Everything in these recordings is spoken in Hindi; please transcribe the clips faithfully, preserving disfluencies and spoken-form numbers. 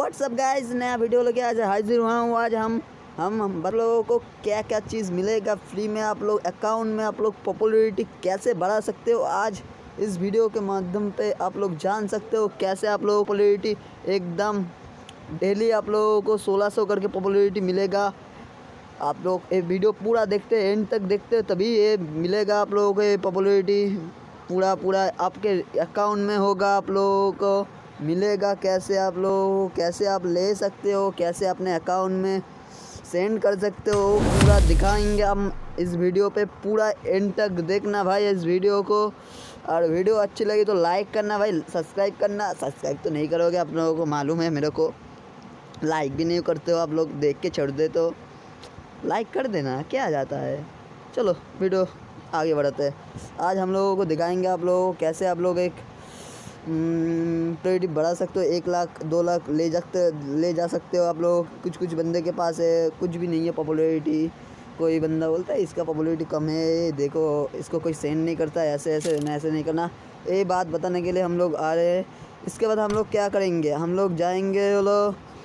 व्हाट्सअप गाइस, नया वीडियो लेके आज हाजिर हुआ हूँ। आज हम हम हम आप लोगों को क्या क्या चीज़ मिलेगा फ्री में, आप लोग अकाउंट में आप लोग पॉपुलैरिटी कैसे बढ़ा सकते हो, आज इस वीडियो के माध्यम पे आप लोग जान सकते हो कैसे आप लोगों को पॉपुलैरिटी एकदम डेली आप लोगों को सोलह सौ करके पॉपुलैरिटी मिलेगा। आप लोग ये वीडियो पूरा देखते एंड तक देखते तभी ये मिलेगा आप लोगों को ये पॉपुलैरिटी पूरा पूरा आपके अकाउंट में होगा, आप लोगों को मिलेगा। कैसे आप लोग कैसे आप ले सकते हो, कैसे अपने अकाउंट में सेंड कर सकते हो, पूरा दिखाएंगे हम इस वीडियो पे। पूरा एंड तक देखना भाई इस वीडियो को, और वीडियो अच्छी लगी तो लाइक करना भाई, सब्सक्राइब करना। सब्सक्राइब तो नहीं करोगे, आप लोगों को मालूम है मेरे को, लाइक भी नहीं करते हो आप लोग, देख के छोड़ दे तो लाइक कर देना, क्या जाता है। चलो वीडियो आगे बढ़ाते हैं। आज हम लोगों को दिखाएंगे आप लोगों को कैसे आप लोग एक पॉपुलैरिटी बढ़ा सकते हो, एक लाख दो लाख ले सकते ले जा सकते हो आप लोग। कुछ कुछ बंदे के पास है कुछ भी नहीं है पॉपुलैरिटी, कोई बंदा बोलता है इसका पॉपुलैरिटी कम है, देखो इसको कोई सेंड नहीं करता, ऐसे ऐसे ऐसे नहीं करना। ये बात बताने के लिए हम लोग आ रहे हैं। इसके बाद हम लोग क्या करेंगे, हम लोग जाएंगे बोलो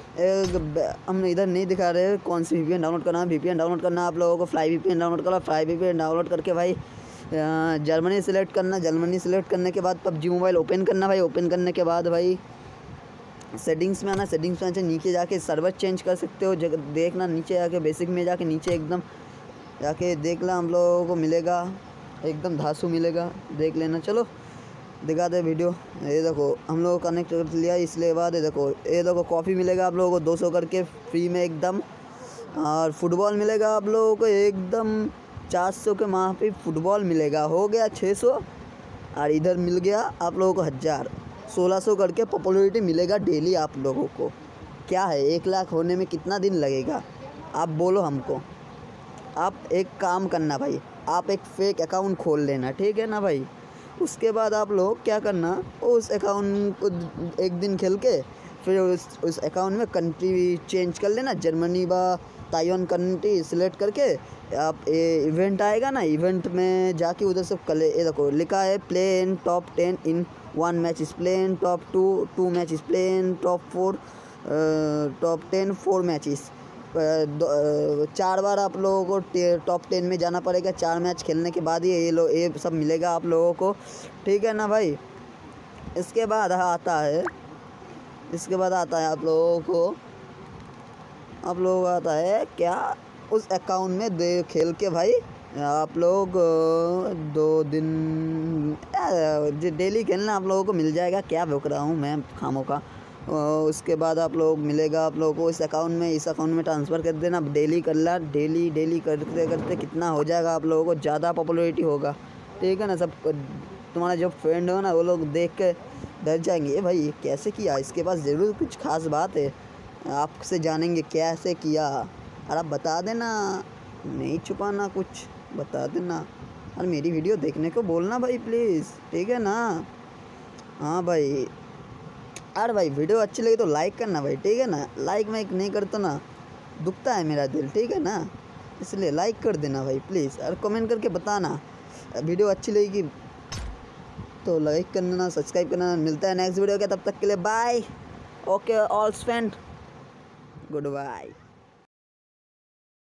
हम इधर नहीं दिखा रहे कौन सी वीपीएन डाउनलोड करना है। वीपीएन डाउनलोड करना आप लोगों को, फ्लाई वीपीएन डाउनलोड करना। फ्लाई वीपीएन डाउनलोड करके भाई जर्मनी सेलेक्ट करना। जर्मनी सेलेक्ट करने के बाद पबजी मोबाइल ओपन करना भाई। ओपन करने के बाद भाई सेटिंग्स में आना। सेटिंग्स में नीचे जाके सर्वर चेंज कर सकते हो, जगह देखना नीचे जाके बेसिक में जाके नीचे एकदम जाके देख ला, हम लोगों को मिलेगा एकदम धांसू मिलेगा, देख लेना। चलो दिखा दे वीडियो। ये देखो हम लोग कनेक्ट कर लिया, इसलिए बाद ये देखो ये देखो कॉफ़ी मिलेगा आप लोगों को दो सौ करके फ्री में एकदम, और फुटबॉल मिलेगा आप लोगों को एकदम चार सौ के वहाँ पे फुटबॉल मिलेगा, हो गया छः सौ। और इधर मिल गया आप लोगों को हज़ार, सोलह सौ करके पॉपुलैरिटी मिलेगा डेली आप लोगों को। क्या है एक लाख होने में कितना दिन लगेगा आप बोलो हमको। आप एक काम करना भाई, आप एक फ़ेक अकाउंट खोल लेना, ठीक है ना भाई। उसके बाद आप लोग क्या करना, उस अकाउंट को एक दिन खेल के फिर उस उस अकाउंट में कंट्री चेंज कर लेना, जर्मनी व ताइवान कंट्री सिलेक्ट करके आप ये इवेंट आएगा ना, इवेंट में जाके उधर से कल ये देखो लिखा है play in top ten in one match इस play in top two two match इस play in top four top ten four matches. चार बार आप लोगों को टॉप टेन में जाना पड़ेगा, चार मैच खेलने के बाद ही ये लो ये सब मिलेगा आप लोगों को, ठीक है ना भाई। इसके बाद आता है इसके बाद आता है आप लोगों को आप लोगों को आता है क्या, उस अकाउंट में दे खेल के भाई आप लोग दो दिन डेली खेलना आप लोगों को मिल जाएगा। क्या भूख रहा हूँ मैं खामों का। उसके बाद आप लोग मिलेगा आप लोगों को इस अकाउंट में इस अकाउंट में ट्रांसफ़र कर देना, डेली कर ला, डेली डेली करते करते कितना हो जाएगा आप लोगों को, ज़्यादा पॉपुलैरिटी होगा, ठीक है ना। सब तुम्हारा जो फ्रेंड हो ना वो लोग देख के डर जाएंगे, ये भाई ये कैसे किया, इसके पास ज़रूर कुछ खास बात है, आपसे जानेंगे कैसे किया। और आप बता देना, नहीं छुपाना, कुछ बता देना। और मेरी वीडियो देखने को बोलना भाई प्लीज़, ठीक है ना। हाँ भाई, अरे भाई वीडियो अच्छी लगी तो लाइक करना भाई, ठीक है ना। लाइक मैं नहीं करता ना दुखता है मेरा दिल, ठीक है ना, इसलिए लाइक कर देना भाई प्लीज़। और कमेंट करके बताना वीडियो अच्छी लगेगी तो लाइक करना, सब्सक्राइब करना। मिलता है नेक्स्ट वीडियो के, तब तक के लिए bye. Okay all friend, good bye.